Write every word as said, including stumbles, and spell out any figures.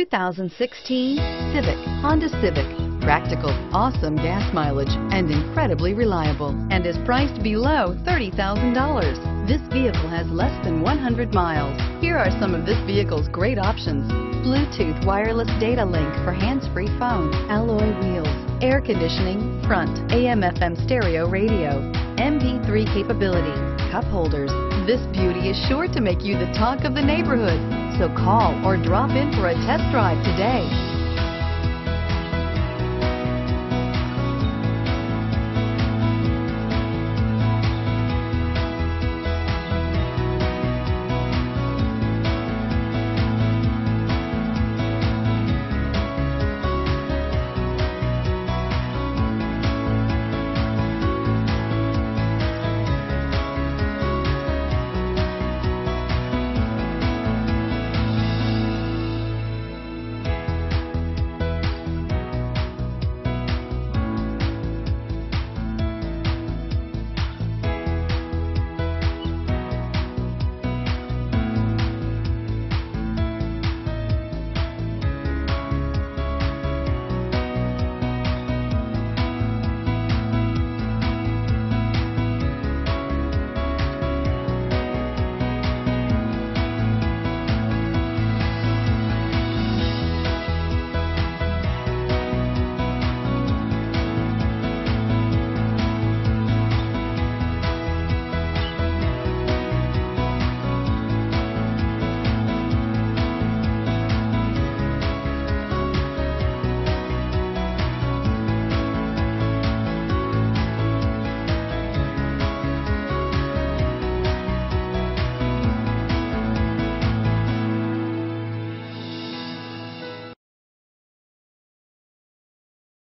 two thousand sixteen Civic, Honda Civic. Practical, awesome gas mileage, and incredibly reliable, and is priced below thirty thousand dollars. This vehicle has less than one hundred miles. Here are some of this vehicle's great options: Bluetooth wireless data link for hands-free phone, alloy wheels, air conditioning, front, A M F M stereo radio, M P three capability, cup holders. This beauty is sure to make you the talk of the neighborhood. So call or drop in for a test drive today.